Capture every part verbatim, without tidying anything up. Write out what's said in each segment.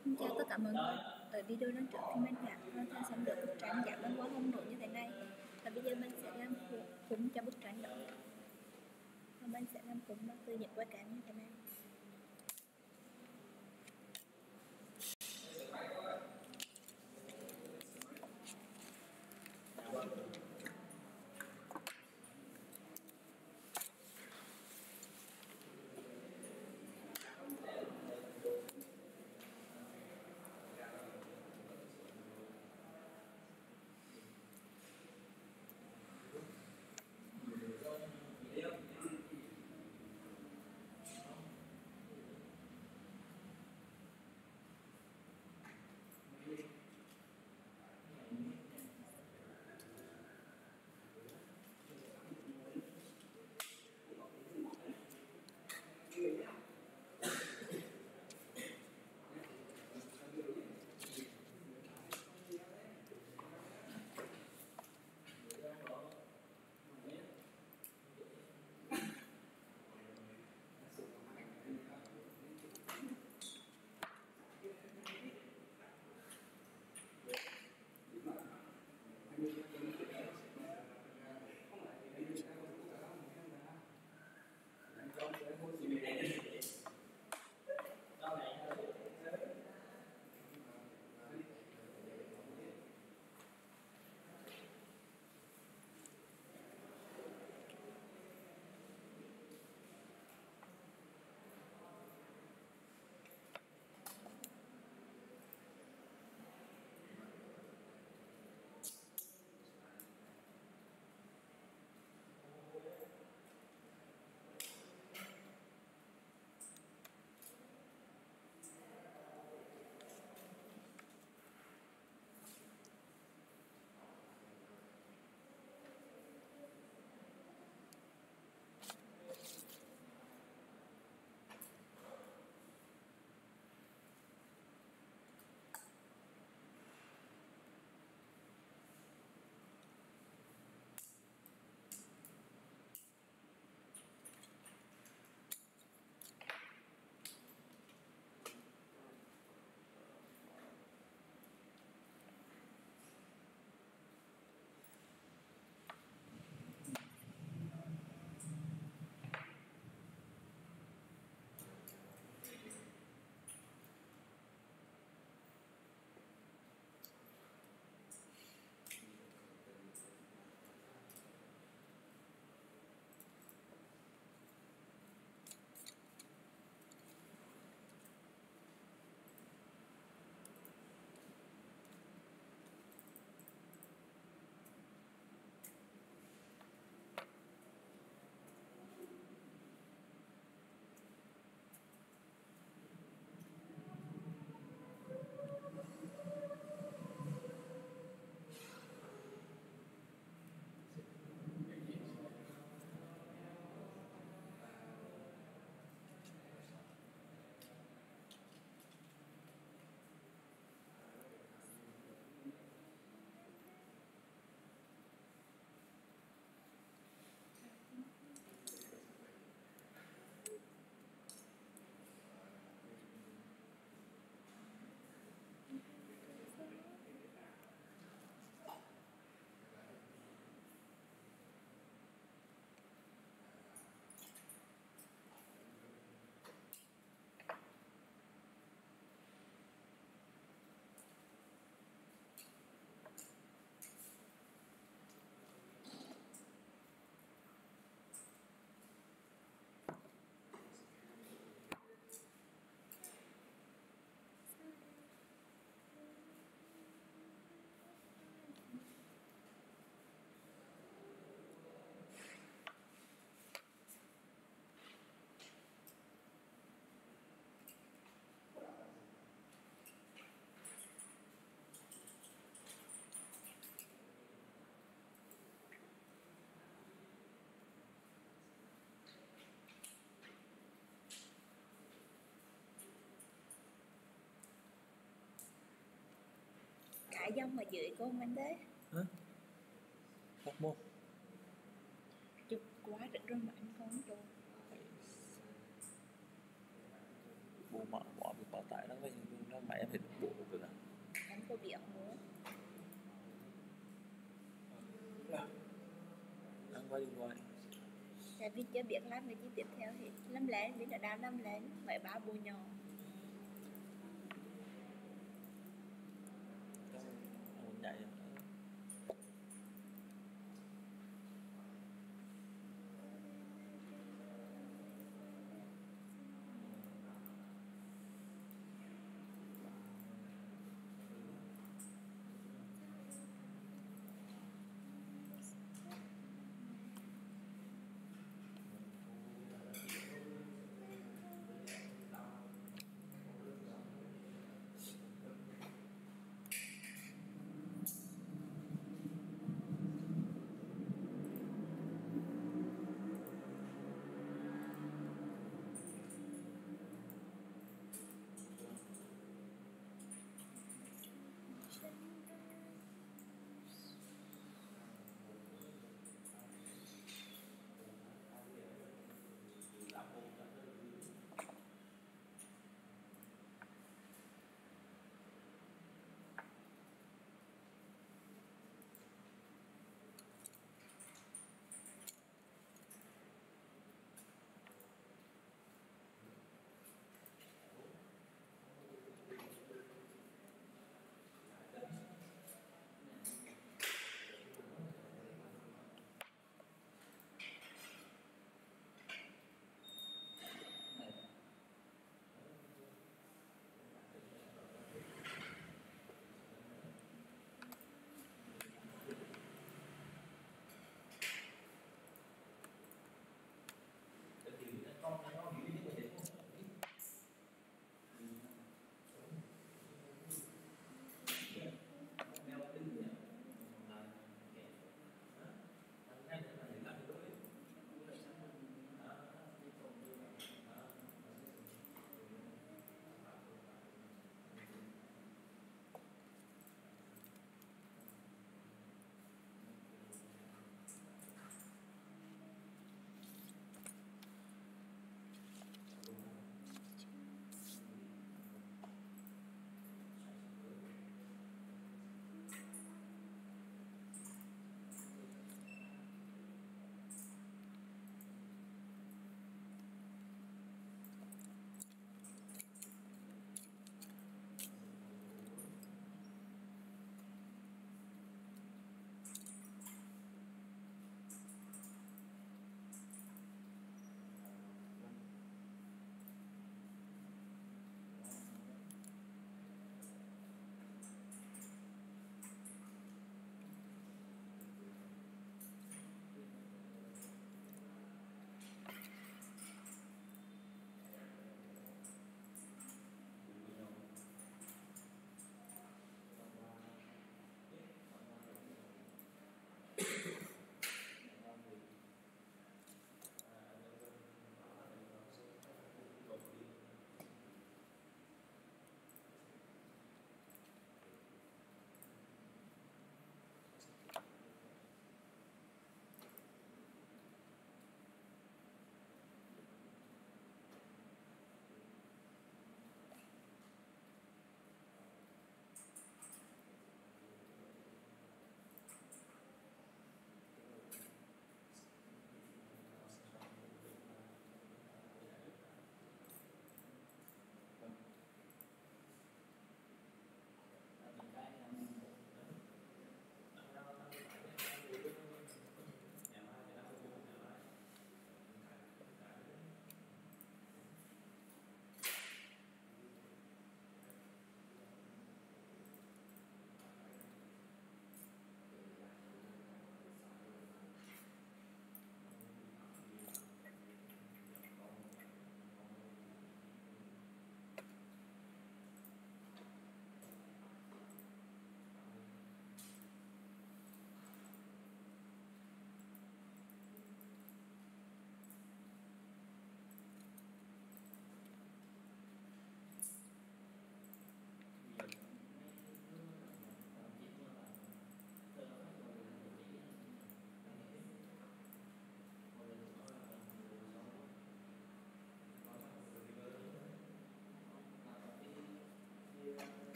Xin chào tất cả mọi người. Ở video lần trước thì mình đã hoàn thành xong được bức tranh dạng băng qua hông nổi như thế này. Và bây giờ mình sẽ làm khung cho bức tranh đó. Và mình sẽ làm khung bằng từ những quả cán như thế này. Cái dòng ở dưới của mình đấy. Hả? Một một Chụp quá rực rồi mà anh không chụp. bộ mở bỏ việc bảo tải nó với nó máy em phải biết làm cái gì tiếp theo thì làm lén, biết là đang làm lén mấy ba bồ nhỏ. Chắc anh muốn nhảy rồi.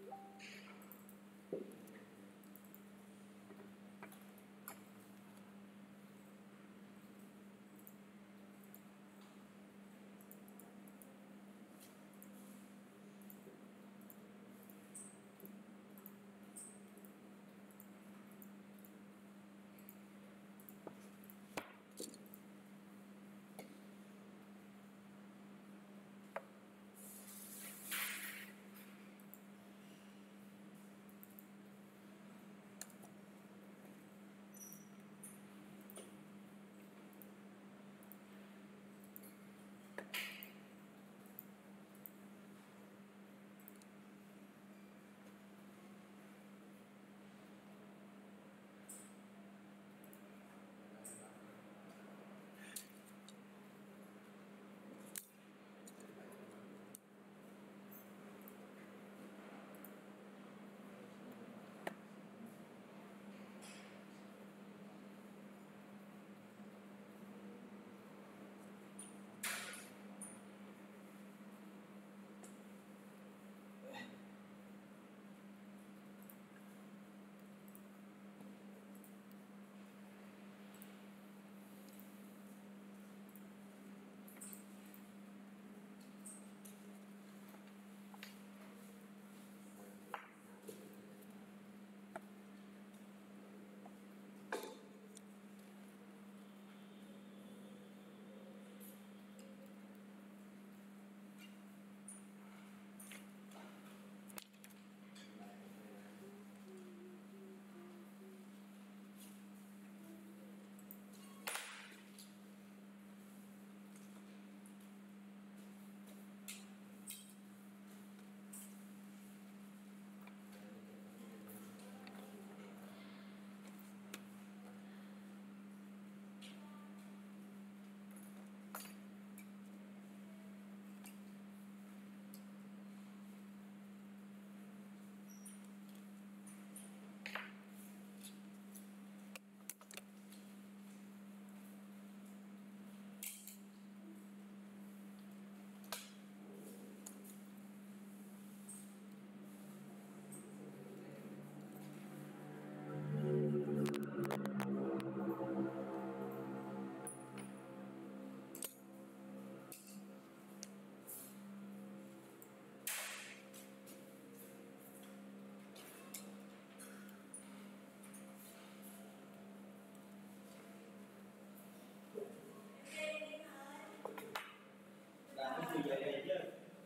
Làm cái gì về đây chứ?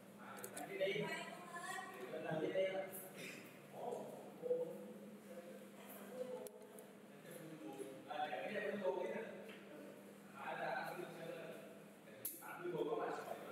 Làm cái đi. Làm cái đi. À, cái này cũng vô cái này. À, là ăn cái này. Ăn cái vô có mà sỏi.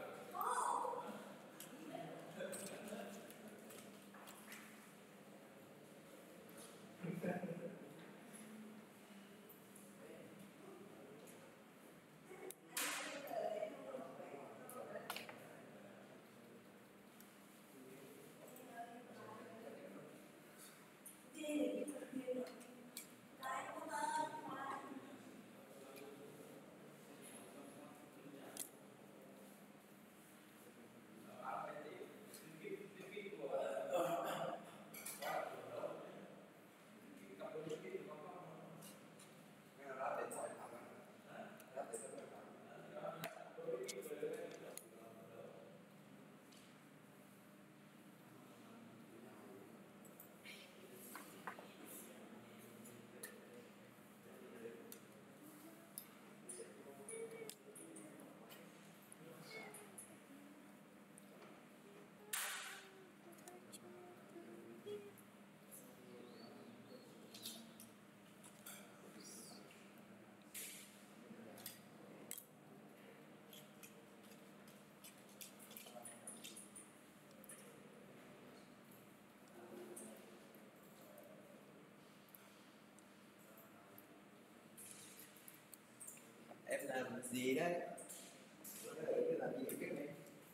Em làm gì đấy? Em làm gì cái này?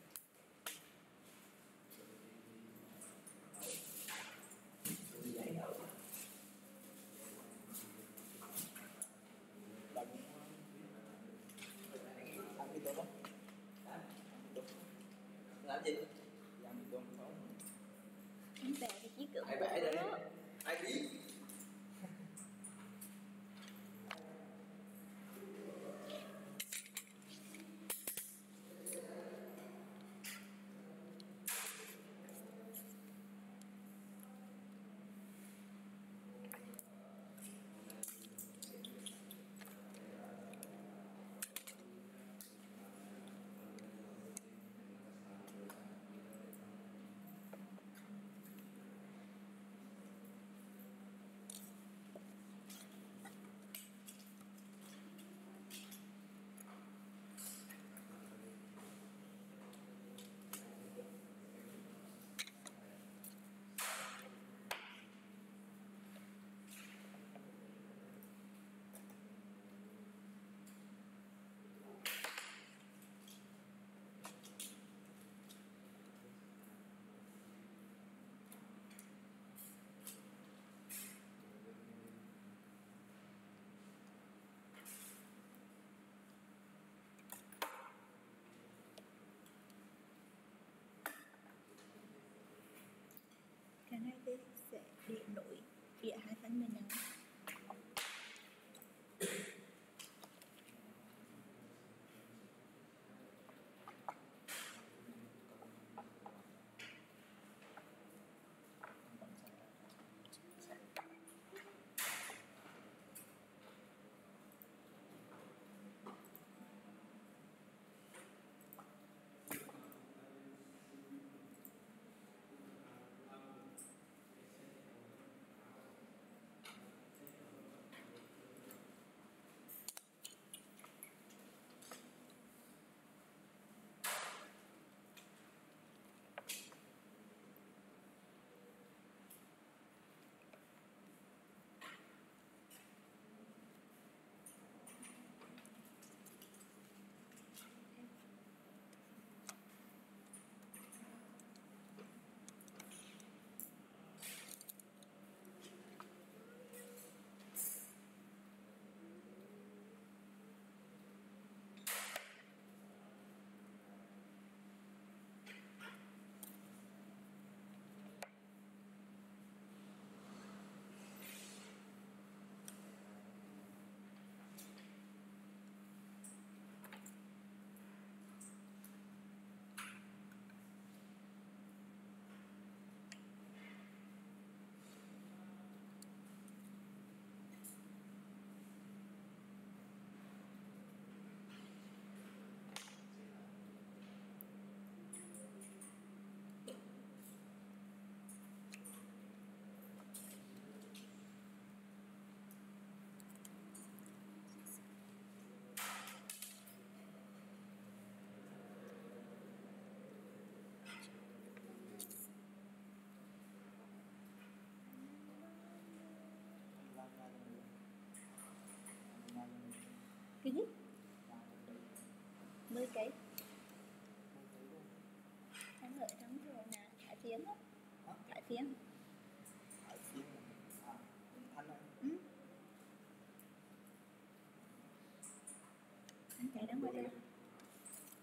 Đi dạy đâu? Làm làm gì đó? Làm gì? Làm gì đó? Bánh bèo thì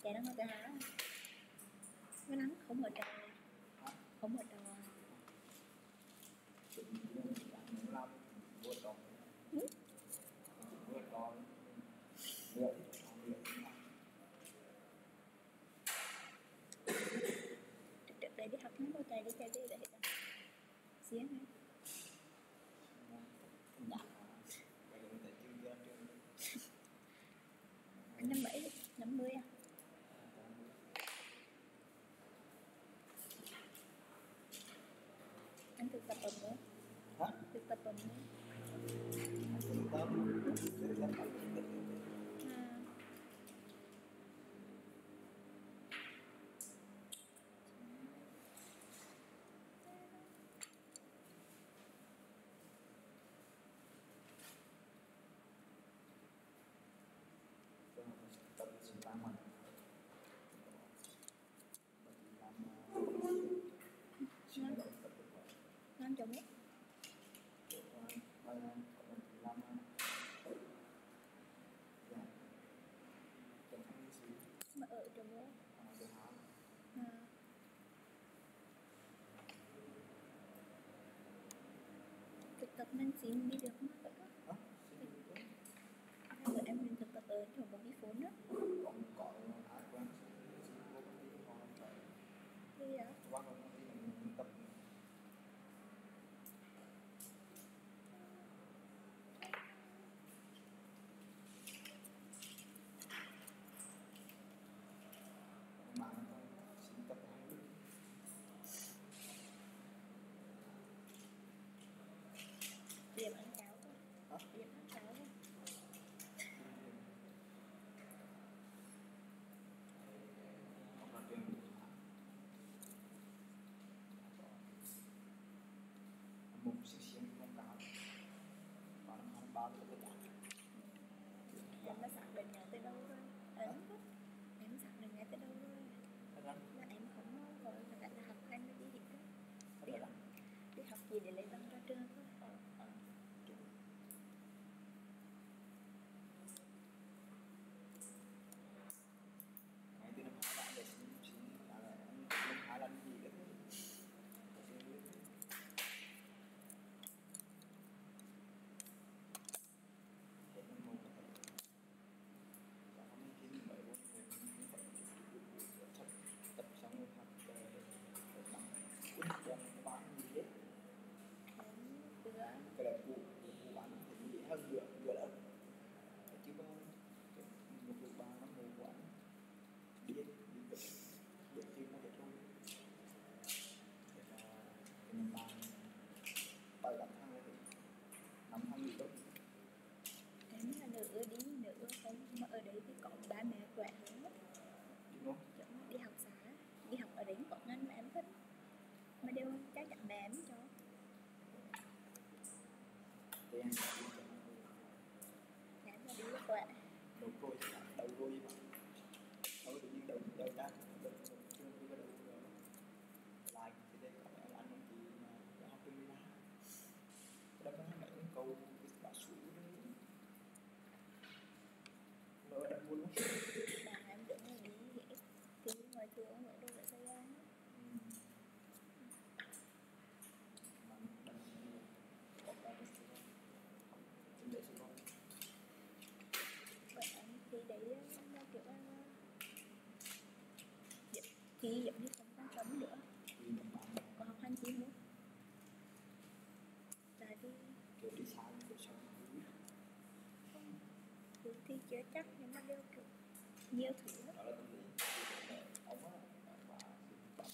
chạy đang ở cái há cái nắng không ở trời không ở trời chuyện gì cũng muốn làm buồn rồi ừ? buồn rồi lựa lựa trước đây đi học nó bao chạy đi chạy đi để hết xía nữa nhạc bây giờ tại chưa ra trường anh năm bảy năm mươi à anh thực tập ở nữa hả thực tập ở nữa thực tập thực tập ở à. tập sự làm mình làm Ngon, ngon chồng ấy ba làm làm mà ở chồng ấy à. Thực tập nên xin đi được không vậy đó hai bữa em mình thực tập ở chỗ một đi phốn đó còn có ai quen thì đó qua công ty mình tập bạn xin tập điểm ăn cháo thôi điểm ăn cháo thôi một siêu siêu không cao còn không bao giờ có trả em đã xác định ngay từ đâu rồi ấn đó em xác định ngay từ đâu rồi là em không gọi là phải là học hành nó đi gì đó đi học đi học gì để lấy bằng ra trường thôi ngày từ năm hai bạn để xin xin là năm hai lần gì đó tập xong rồi học bằng út cho bạn gì hết cái là vụ vụ bạn thì dễ hơn vừa vừa lớn chứ có một vụ ba nó một vụ đi đi được được chứ nó được thôi cái năm ba bảy tám tháng rồi năm tháng gì đó em là nữ đi nữ không mà ở đấy thì có ba mẹ khỏe hơn đúng không chẳng đi học xã đi học ở đấy có ngân mà em thích mà đều chắc chắn mẹ em cho thì em em là đi khỏe đầu rồi đầu rồi đầu tự nhiên đầu đầu ta đầu chưa có đầu lại thì đây có mẹ anh thì mà học đi ra đó có mẹ những câu bà sủi nó đã buồn lắm bà em tưởng là đi vậy thì ngoài thường ông ở đâu lại Sài Gòn mà đâm có cả cái sự trên đấy sẽ có vậy em thì đấy nó kiểu là thì giống như không quan trọng nữa thì mình bạn có học hành gì nữa tại vì kiểu đi xa cuộc sống không thì, thì chưa chắc nhưng mà đều kiểu nhiều thứ lắm đó là tâm lý ông á bà bà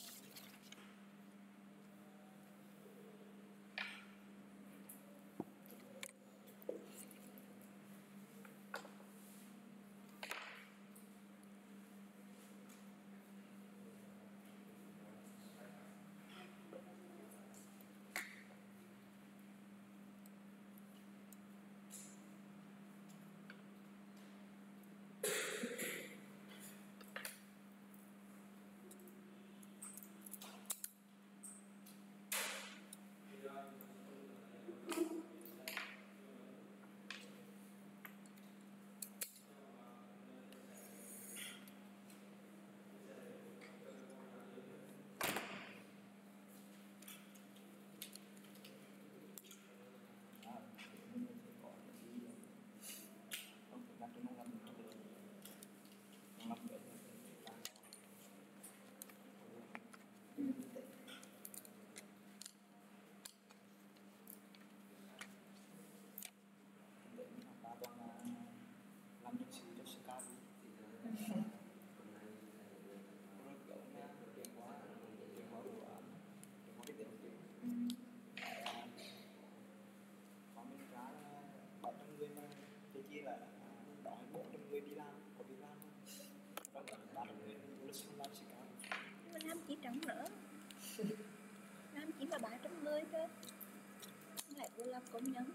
người đi làm có việc làm không, trong đó là người du lịch không làm gì cả. Nhưng mà làm chỉ trống nữa, làm chỉ là ba trăm người thôi, lại vừa làm công nhân.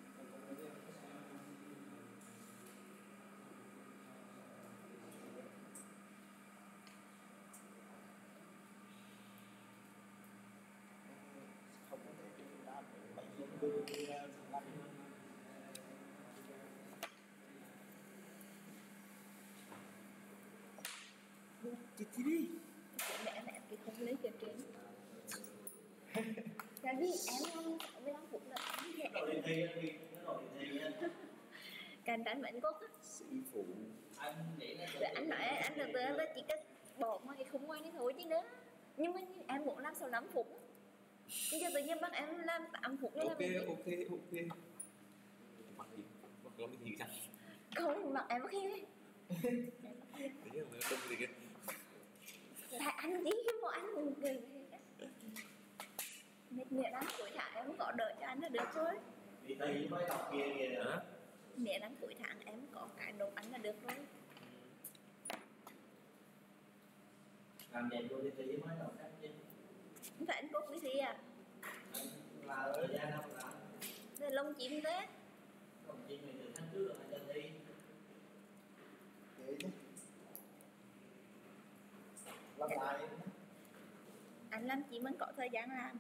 Không có thể đi làm bảy người làm chị đi đi. Chị mẹ mẹ thì không lấy tiền trên. Tại vì em làm sáu mươi lăm phút là không dễ. Nó đi thi anh đi, nó rồi đi thi anh. Càng đánh mệnh cốt á. Sĩ phụ. Anh nghĩ là Rồi anh nói anh từ từ anh chỉ có bỏ ngoài cái khung ngoài đi thôi chứ nữa. Nhưng mà em muốn làm sáu mươi lăm phút. Bây giờ tự nhiên bắt em làm tám phút nữa là Ok ok ok. Mặc gì? Mặc có cái gì sao? không mặc em bắt hiên đi. Đấy là nó đông gì kia. Là anh chỉ cái bộ anh buồn cười. Mệt mệt lắm cuối tháng em có đợi cho anh là được rồi. đi thi mới đọc kia kìa. Hả? Mẹ lắm cuối tháng em có cái đồ ăn là được rồi. Làm vậy vô đi thi mới đọc cách chứ. Không phải anh cốt cái gì à? Anh là ở gia đâu là Rồi lông chim thế. đồng chí mình từ tháng trước là anh cho thi. Thế chứ. Làm lại. Anh làm chỉ mình có thời gian làm.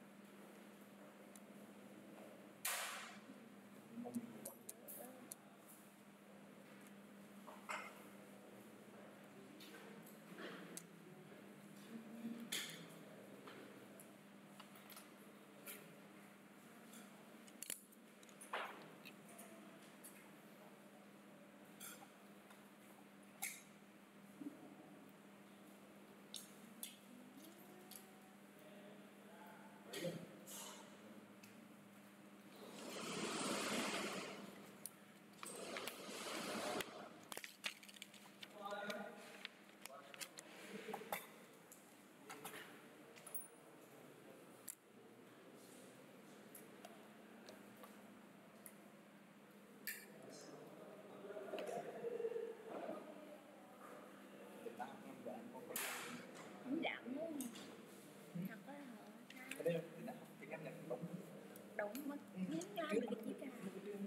Không dám luôn. Thật á hả? Cái đây thì đã học tiếng Anh là đúng. Đúng mất nghiến ra được cái chiếc à.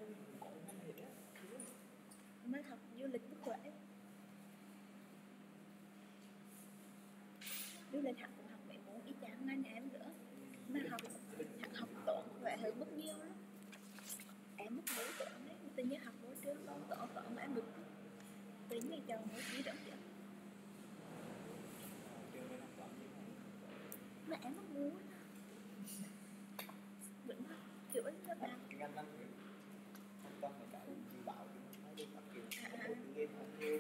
Mới học du lịch bất huệ. Du lịch học cũng học mấy môn y chang anh em nữa. Mà học học, học toán huệ hơn bất nhiêu lắm. Em mất mối toán đấy, tự nhiên học mối trước toán toán toán mà em được tự nhiên chồng mối chỉ đỡ chứ. Mà em mất mối vẫn kiểu ấy các bạn. Tiếng Anh năm người không tâm là cả dự báo nói được các kiểu tiếng Anh không nhiều.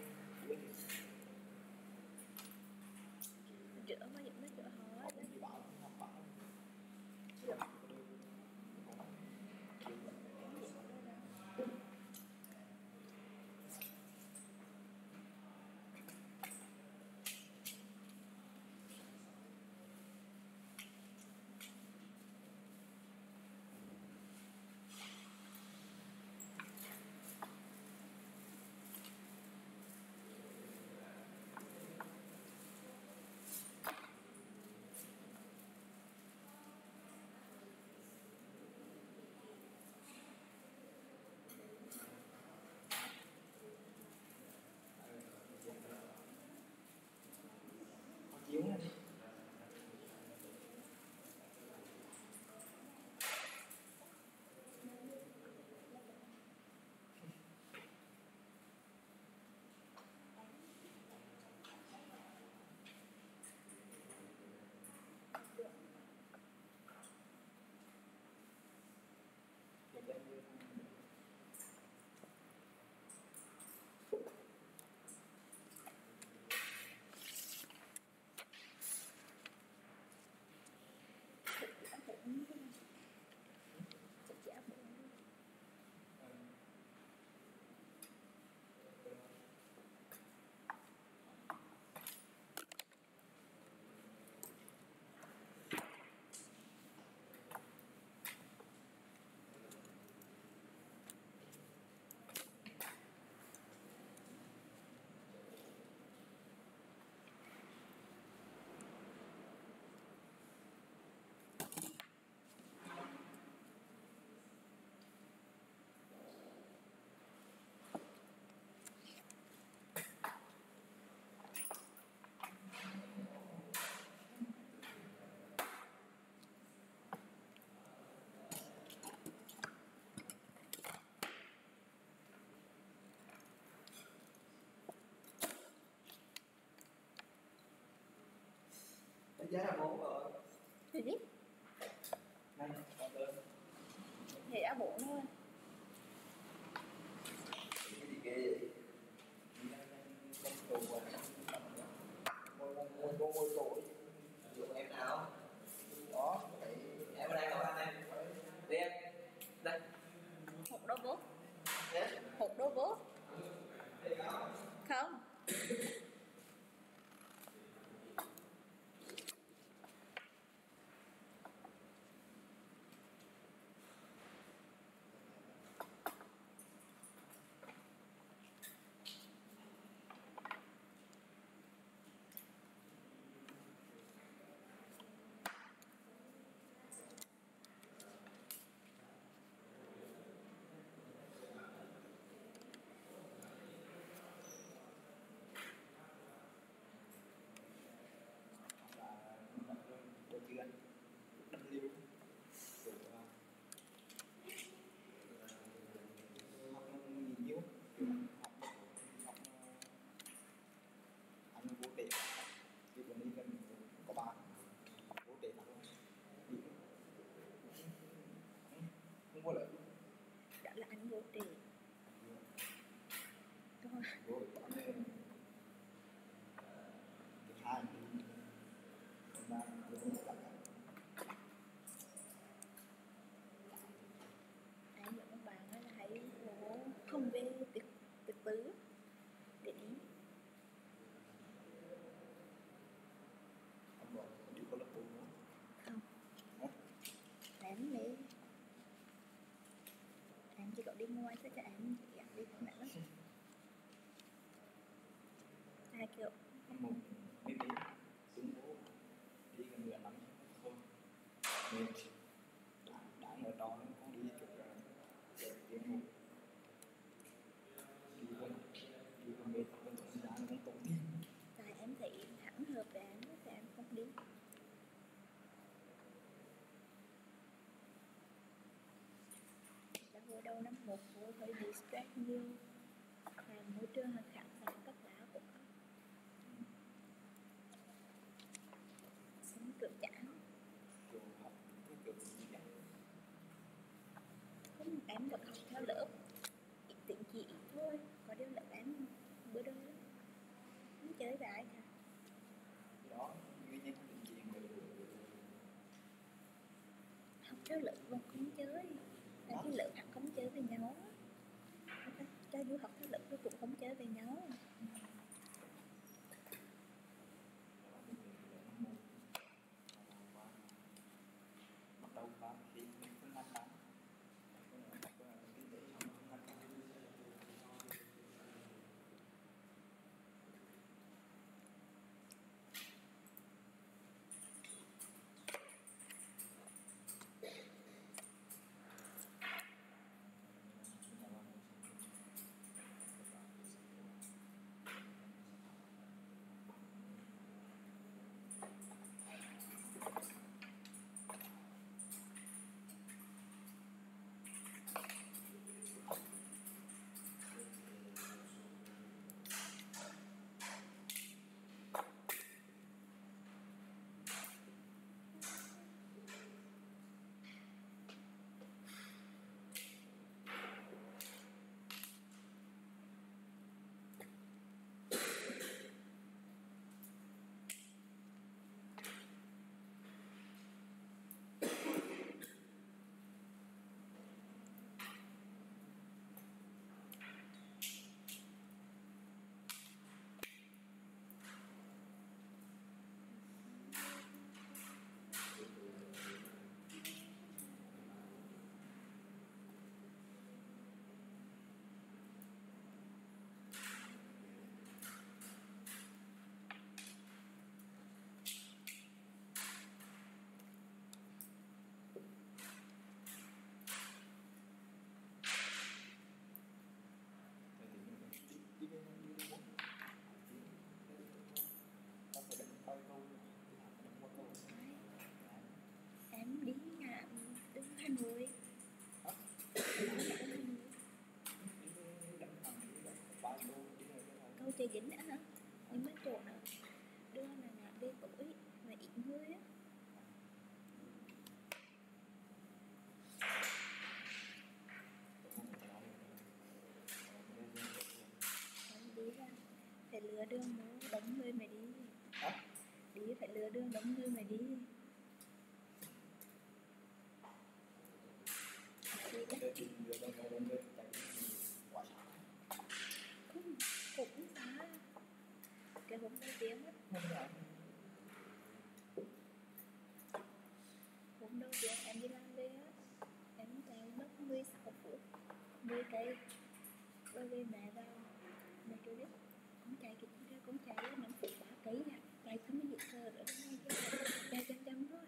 Chữa mà vẫn nó chữa hỏi Dự báo học bảo. giá là bốn rồi. Thì biết Này, còn đơn. thì đã bộ thôi. Cái gì ghê vậy? Đi ra con tù à? Ngồi ngồi ngồi ngồi ngồi tội. Dùng em nào? Đó, phải Em ở đây không anh em? Đi em. Đây. Hột đố bố. Thế. Hột đố bố. Không. đầu tiên W của học nhiều nhiêu học học anh vô tệ thì bọn đi gần có bạn vô tệ lắm không có lợi Đó là anh vô trì. Thôi. vô bạn này thứ hai thì ba vô bạn Anh dẫn các bạn đó là hãy cố không về việc việc tứ để ý. ông bảo đi có lớp bốn nữa Không. Hả? Em đi. Em chỉ có đi ngoài thôi cho em chỉ ăn đi không lắm. Hai kiểu năm một mấy mấy xuống bố đi gần nửa năm thôi nên đã đã ở đó nên không đi chụp ra tiếng một đi gần đi gần mệt gần tận giá nó không tốn đi tại em thấy hẳn hợp với em thì em không đi. Đã hồi đầu năm một vô hơi bị stress nhiều. Và môi trường hơi khẳng và tất cả cũng có. Sống kiểu chán. rồi học cái kiểu gì vậy Không, em được học theo lớp ít tiếng chỉ ít thôi. Có điều lớp em bữa đó không chơi với ai cả. cái đó nguyên nhân định diện rồi Học theo lớp mà không chơi. Tại vì lớp học không chơi với nhau. Cho dù học theo lớp thì cũng không chơi với nhau. bắt đầu ba khi mình không năm năm Em đi Hà đứng Hà Nội. Câu chơi dính nữa hả? Nhưng mấy chỗ nữa đưa là ngã về tối và ít hơi á. Không đi ra phải lừa đường nó đóng người mày đi. Hả? Đi phải lừa đường đóng người mày đi. Đi Tôi tìm người đâu đâu đâu đâu tại vì quá xa. cũng cũng xa. Cái hôm đầu tiên á, Không phải. hôm đầu tiên em đi làm về á, em chạy mất mười sáu phút, mười cây. Bởi vì mẹ vào, mẹ kêu biết, con chạy kịp ra, con chạy năm phút ba cây à, chạy không có gì sờ nữa đâu ngay chứ, chạy chăm chăm thôi.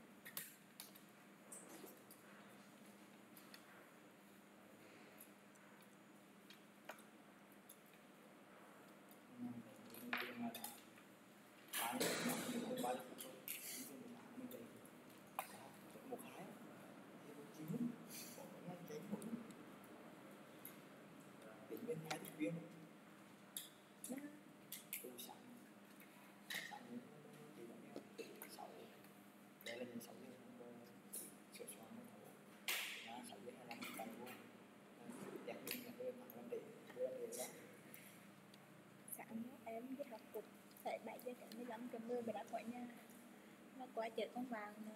Bên hai tiếp viên Đó, từ sáng sáng đến chỉ có sáu đây là những sáu giờ sửa soạn một thấu là sáu giờ hai mươi lăm tại vô đẹp định là tôi thẳng vấn đề vấn đề đó sáng đó em đi học cục, phải bảy giờ kém mười lăm kém mười mới đã khỏi nhà, mà qua chợ con vàng nữa.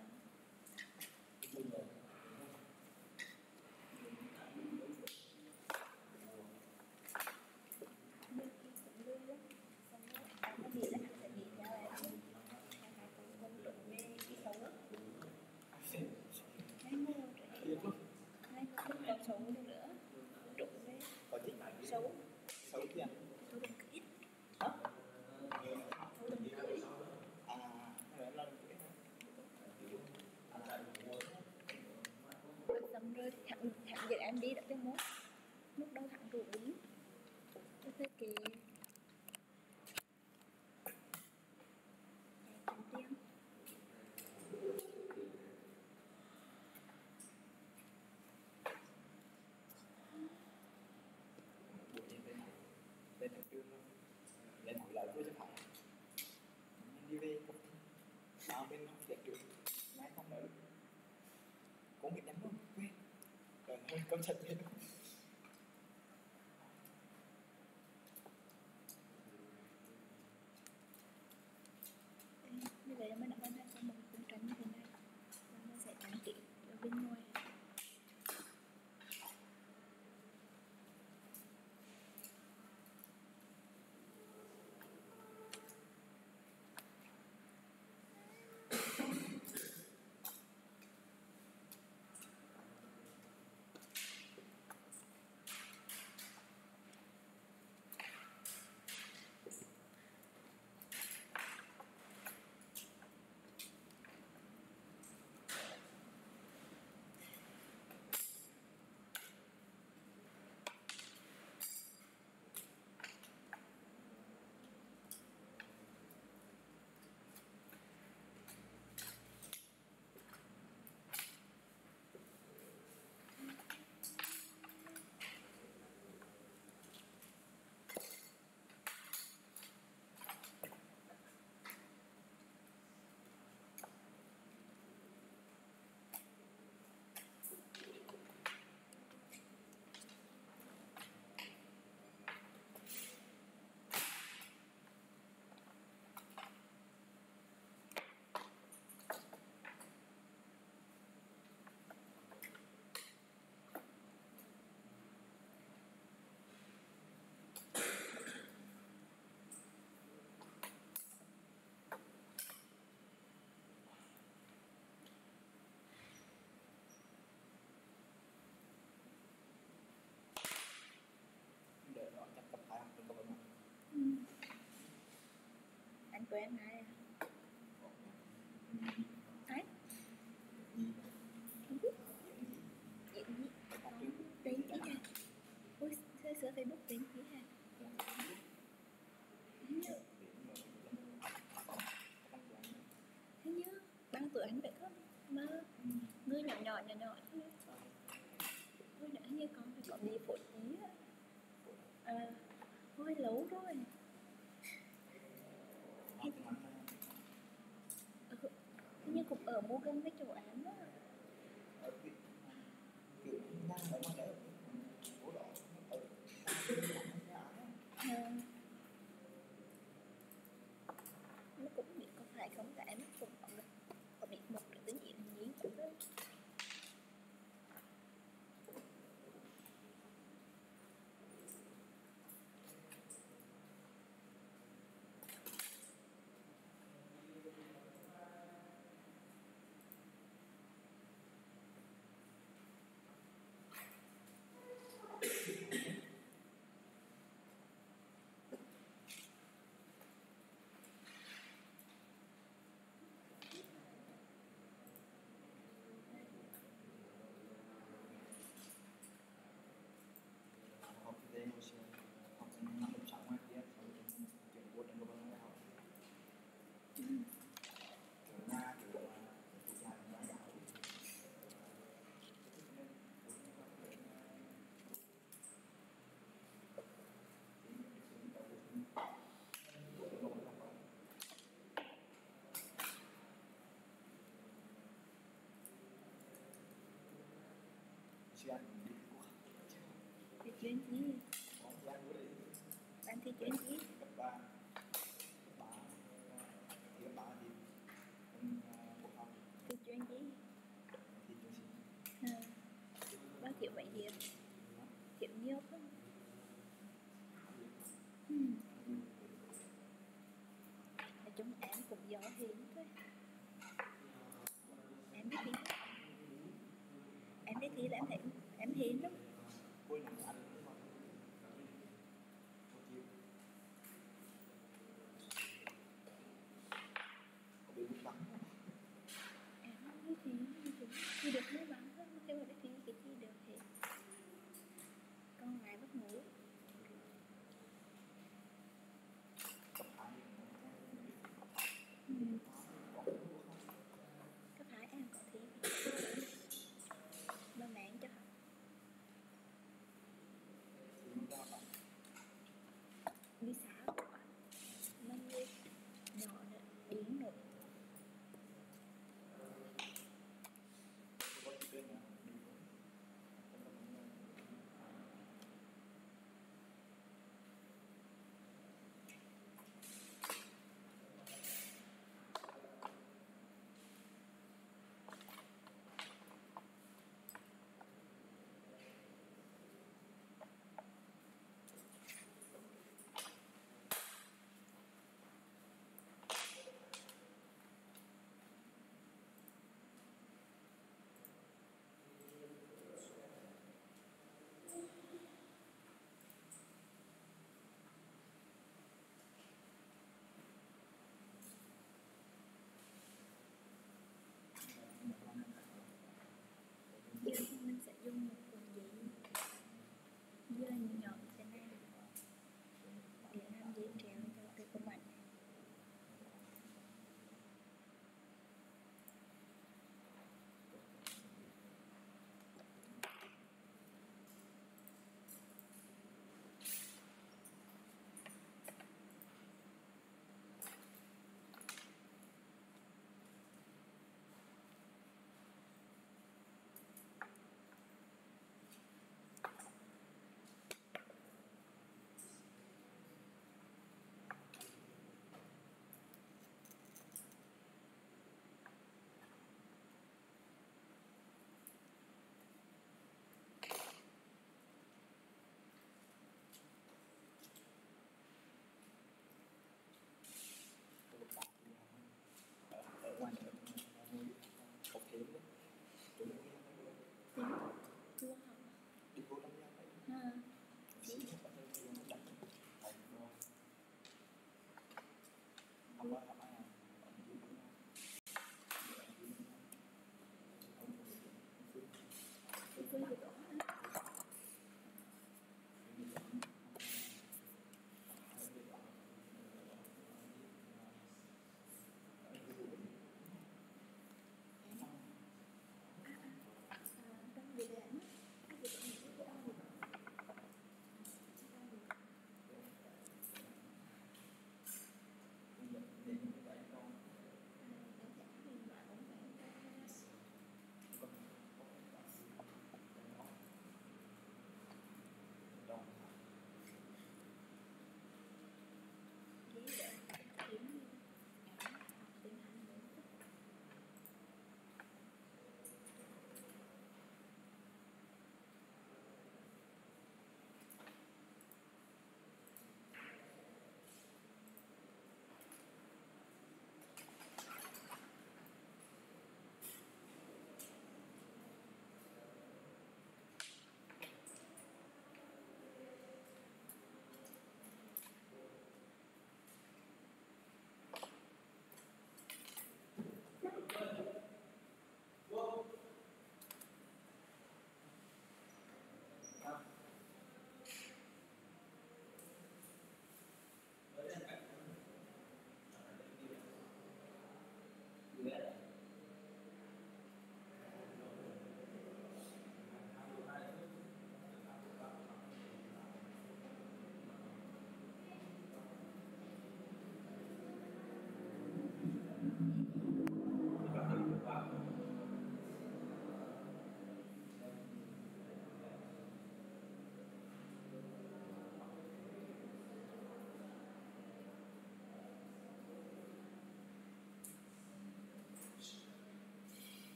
Nhưng khi cũng vui lắm, xong rồi em nó nghĩ là hắn sẽ nghĩ ra là em hai hai con con trộn về đi xấu á. Hai ngô rồi, hai ngô không có xấu đâu nữa, trộn về có gì xấu, xấu tiền tôi đừng cưỡi, hả tôi đừng cưỡi. à là là à Rồi xong rồi thằng thằng giờ em đi đã cho mốt, lúc đầu thằng rủ đi, tôi thấy kì kiếm tiền. buổi lên lên lên thằng trương lên hỏi lại tôi sẽ phải đi về công ty sao bên học đẹp trường ngay không nữa cũng biết nhắn luôn quên rồi hơi công sạch lên Như vậy là mới nằm bên đây xong mình cũng tránh như thế này, và nó sẽ tránh kỹ ở bên ngoài. để nó chắc cấp hai học trên cầu mà Ừ. Anh quen ai à? Ai? Không biết. Diễn gì? Tên gì hả? Ôi, sơ sơ Facebook tên gì hả? Hình như, hình như bằng tuổi anh phải không? Mà người nhỏ nhỏ nhỏ nhỏ thôi. Ôi đã như con phải có bị phổi ý á. À, ôi lâu rồi. học tiếng Anh Ừ, chuyên gì? có một gian của đấy Bạn thi chuyên gì? cấp ba cấp ba thì cấp ba thì mình quốc học Thi chuyên gì? thì chuyên sinh À, bác thiếu vậy gì? Thiếu nhiều không? Hmm. Nói chung em cũng giỏi hiền thôi. Em biết thi lắm. Em biết thi là em thấy em hiền lắm. cuối năm anh đúng không một chiều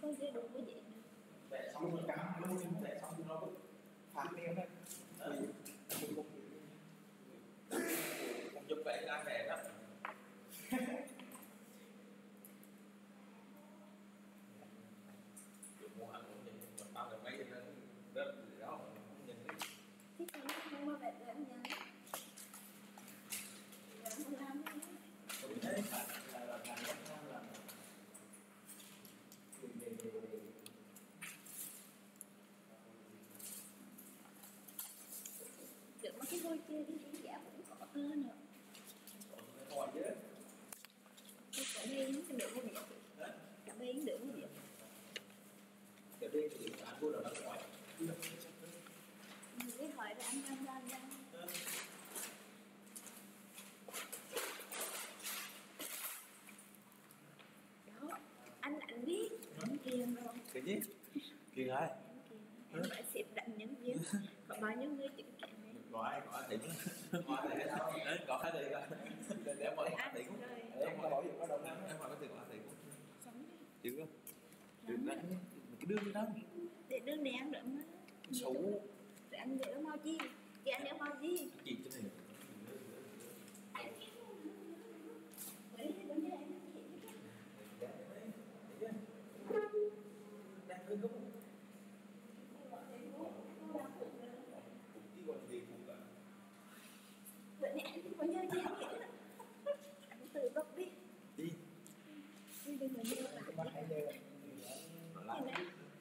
thôi chơi đùa với vậy nữa. Vẽ xong rồi cắm luôn, vẽ xong rồi nó cũng phạt đi em ơi. Thì cũng không giúp vẽ ra vẽ đó. Mua ăn cũng nhìn mình bao được mấy cái đó đó không nhìn thấy. Thế còn nó không bao vẽ được anh nhớ. Giờ không làm nữa. Tôi thấy là là là là là Được mà cái đôi kia đi đi giả cũng có cơ nữa. hỏi chứ. Cái cả bên nó được cái gì? Cả bên được cái gì? Cái bên thì ăn vui là nó ngoài. Cái hỏi là anh ăn ra ra. Đó, anh anh biết, anh kiềm rồi. Cái gì? Kiên ai? Em phải xếp đánh những viên. Có bao nhiêu người chứng kiến đấy. Có ai có ai tính? Có ai thấy đâu? Đấy, có ai thấy coi. Em hỏi có ai tính không? em mà bảo hiểm nó đầu năm Em hỏi có thể có ai tính không? Sống đi. Chứ không? Đừng đánh cái đương đi đâu? Để đương này ăn được mà. Xấu. Để ăn để mau chi? Thì ăn để mau chi? Chỉ cho này. Đấy, đúng như em. Đang hơi gốc. Vậy nè, anh có nhớ chi anh nghĩ là anh tự bốc đi. Đi. Đi đừng có nhớ lại. mà hay giờ Nó lại. Thế này.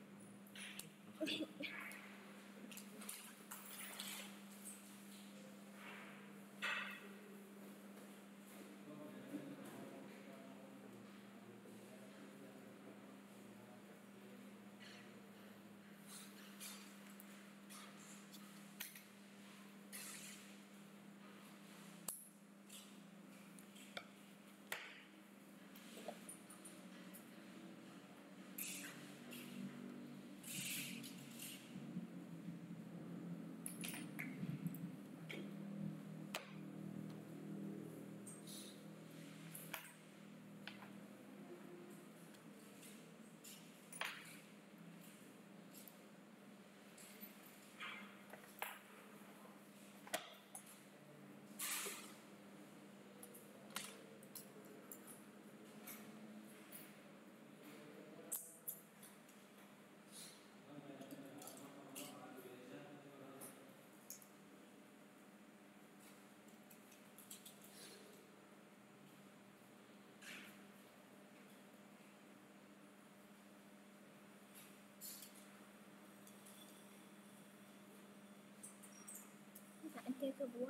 Anh chơi cơ búa.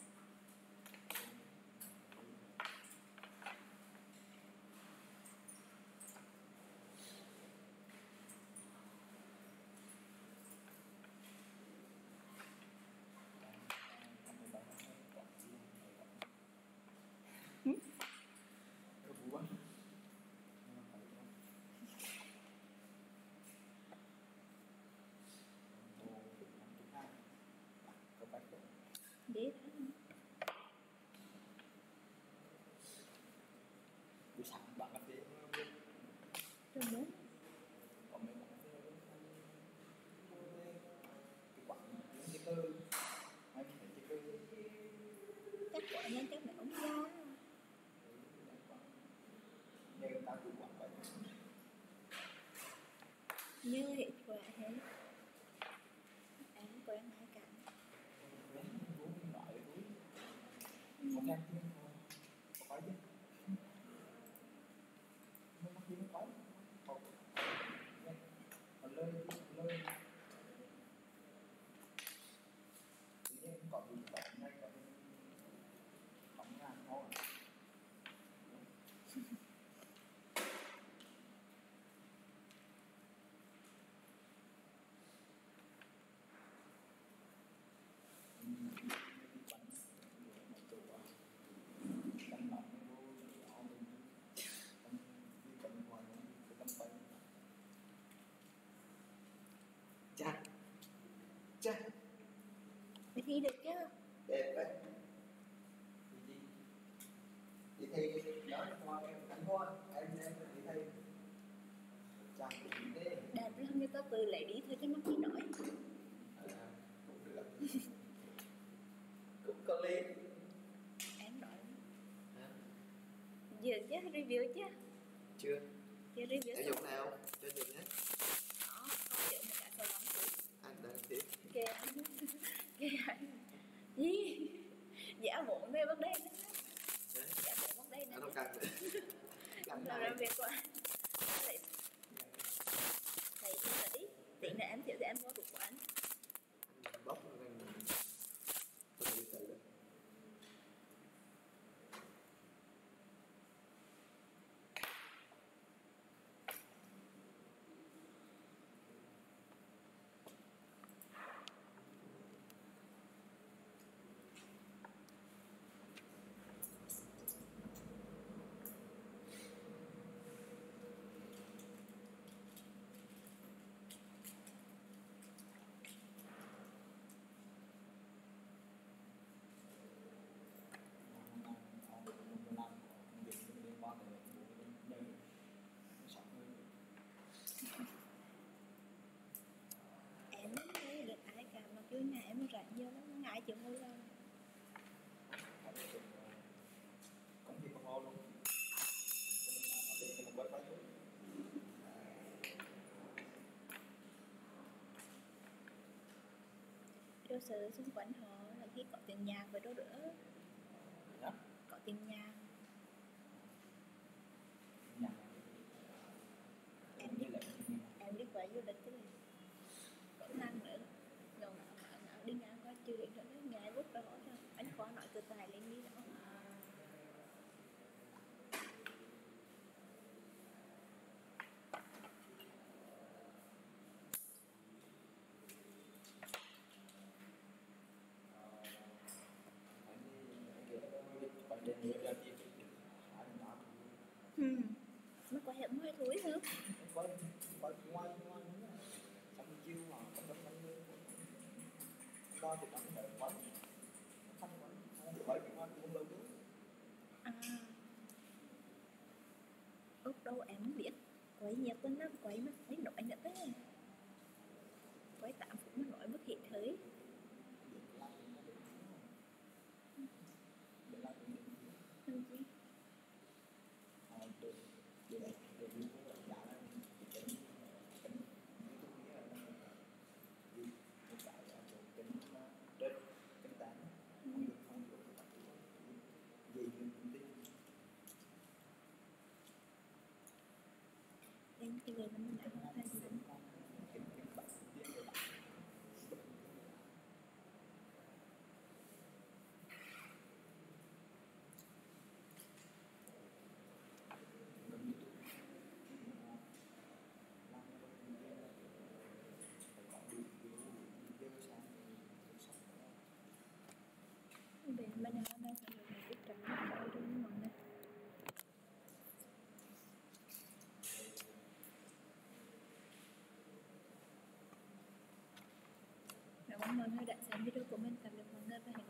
Để buổi sáng bạn cà phê rồi nữa. có mấy bạn cái quán cái cơ hay cái cái cơ Chắc quả nhân chắc mẹ ống da. nên người ta cũng quán vậy Như hệ quả thế. Em quen hai cảnh. nói với một em có khói chứ nó mắc gì nó khói còn còn lơi lơi tự nhiên còn bị tận ngay còn không ra thôi cha cha Mày thi được chứ? đẹp đấy đi thi nói qua em anh thôi em em đi thi cha từ lấy đi thôi chứ mắc gì nói. À, cũng được. Cũng có lý. Em nói Hả? giờ chứ review chứ. Chưa. Giờ review Em xong. dùng nào? Cho dùng nhé. Đó, có chuyện mà cả sầu lắm chứ. Anh đang tiếp. Kìa anh. Kìa anh. Gì? Giả bộ mê bắt đây nữa. Đấy. Giả bộ bắt đây nữa. Anh không cần nữa. Cần Làm này. làm việc của anh. Lấy lấy cho là đi. Tí nữa em thiếu thì em mua thuộc của anh. Anh bóc nó đang tôi đi tự được. Em thấy được ai cả mà kêu nhà em mà rảnh nhiều lắm, ngại chịu hôi đâu. Cũng như con ô luôn. Nó đi cho một bớt bớt. Điều sự xung quanh họ là khi có tiếng nhạc với đôi nữa. Đó. Có tiếng nhạc. Nhạc. Em đi, em đi qua du lịch chứ này. Có năng nữa. Rồi ngỡ đi ngang qua chưa điện nữa, nghe rút rõ cho anh khó nói từ tài lên đi đó. Hmm. Nó có hiểm hơi thúi nữa. Có có ngoài ngoài nữa. Xong chiêu mà không được năm mươi. Đo thì nó phải quấn. Không quấn. Không được bởi vì ngoài cũng lâu nữa. À. Ước đâu em không biết. Quấy nhiều tên lắm, quấy mà đến nỗi nữa thế. Quấy tám phút mà nói bất hiện thới. Làm gì? Em cái người mà mình đã không phải sẵn. Bên bên nào đang sử dụng một cái trắng ở trên món này. Cảm ơn mọi người đã xem video của mình. Tạm biệt mọi người và hẹn